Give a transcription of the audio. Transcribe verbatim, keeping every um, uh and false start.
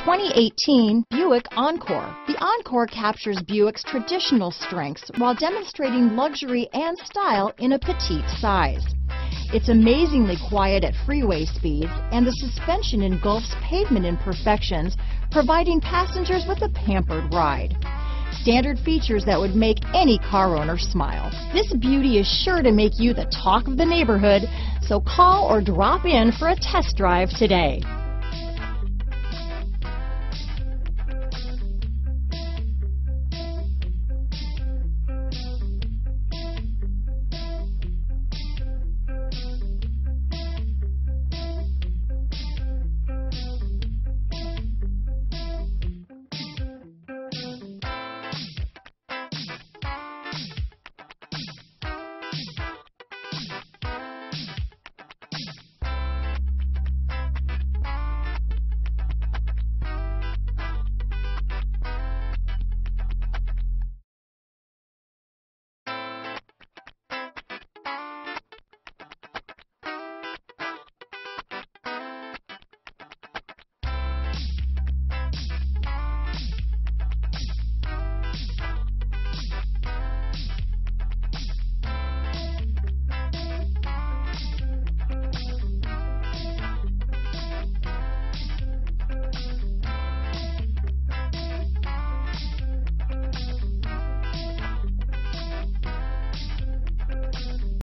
twenty eighteen Buick Encore. The Encore captures Buick's traditional strengths while demonstrating luxury and style in a petite size. It's amazingly quiet at freeway speeds, and the suspension engulfs pavement imperfections, providing passengers with a pampered ride. Standard features that would make any car owner smile. This beauty is sure to make you the talk of the neighborhood, so call or drop in for a test drive today.